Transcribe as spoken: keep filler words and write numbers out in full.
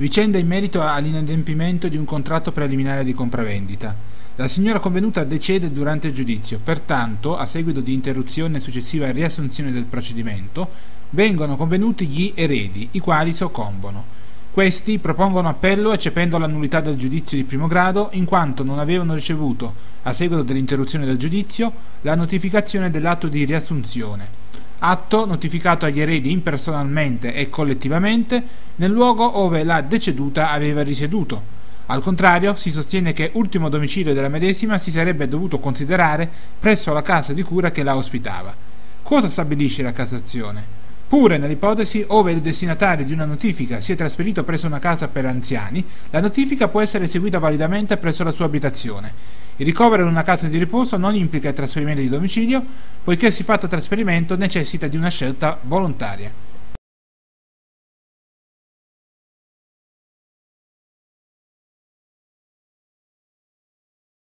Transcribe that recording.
Vicenda in merito all'inadempimento di un contratto preliminare di compravendita. La signora convenuta decede durante il giudizio, pertanto, a seguito di interruzione e successiva riassunzione del procedimento, vengono convenuti gli eredi, i quali soccombono. Questi propongono appello eccependo la nullità del giudizio di primo grado, in quanto non avevano ricevuto, a seguito dell'interruzione del giudizio, la notificazione dell'atto di riassunzione. Atto notificato agli eredi impersonalmente e collettivamente nel luogo ove la deceduta aveva risieduto. Al contrario, si sostiene che ultimo domicilio della medesima si sarebbe dovuto considerare presso la casa di cura che la ospitava. Cosa stabilisce la Cassazione? Pure nell'ipotesi ove il destinatario di una notifica si è trasferito presso una casa per anziani, la notifica può essere eseguita validamente presso la sua abitazione. Il ricovero in una casa di riposo non implica il trasferimento di domicilio, poiché il siffatto trasferimento necessita di una scelta volontaria.